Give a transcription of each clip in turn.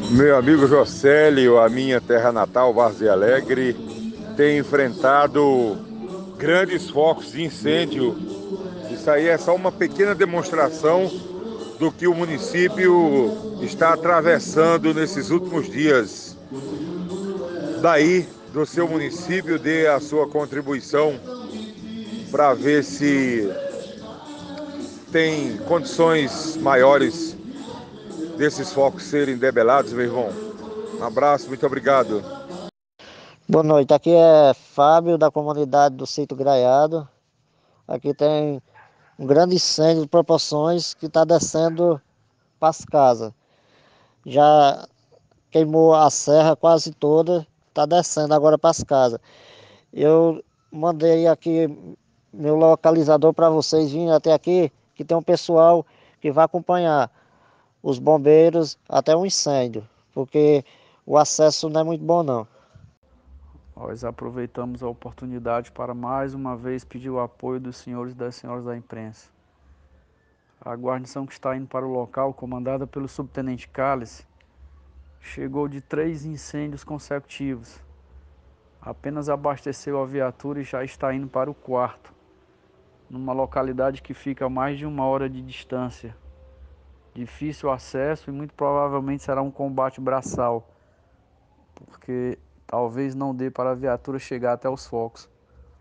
Meu amigo Jocélio, a minha terra natal, Várzea Alegre, tem enfrentado grandes focos de incêndio. Isso aí é só uma pequena demonstração do que o município está atravessando nesses últimos dias. Daí, do seu município, dê a sua contribuição para ver se tem condições maiores desses focos serem debelados, meu irmão. Um abraço, muito obrigado. Boa noite, aqui é Fábio da comunidade do Sítio Graiado. Aqui tem um grande incêndio de proporções que está descendo para as casas. Já queimou a serra quase toda, está descendo agora para as casas. Eu mandei aqui meu localizador para vocês virem até aqui, que tem um pessoal que vai acompanhar os bombeiros até o incêndio, porque o acesso não é muito bom não. Nós aproveitamos a oportunidade para mais uma vez pedir o apoio dos senhores e das senhoras da imprensa. A guarnição que está indo para o local, comandada pelo subtenente Calles, chegou de 3 incêndios consecutivos. Apenas abasteceu a viatura e já está indo para o quarto, numa localidade que fica a mais de 1 hora de distância. Difícil acesso e muito provavelmente será um combate braçal, porque talvez não dê para a viatura chegar até os focos.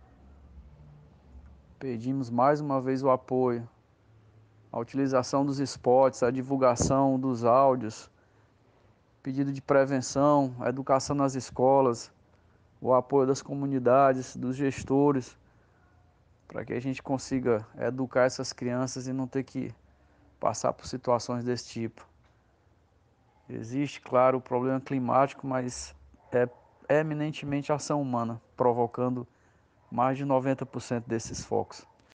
Pedimos mais uma vez o apoio, a utilização dos spots, a divulgação dos áudios, pedido de prevenção, a educação nas escolas, o apoio das comunidades, dos gestores, para que a gente consiga educar essas crianças e não ter que passar por situações desse tipo. Existe, claro, o problema climático, mas é eminentemente ação humana, provocando mais de 90% desses focos.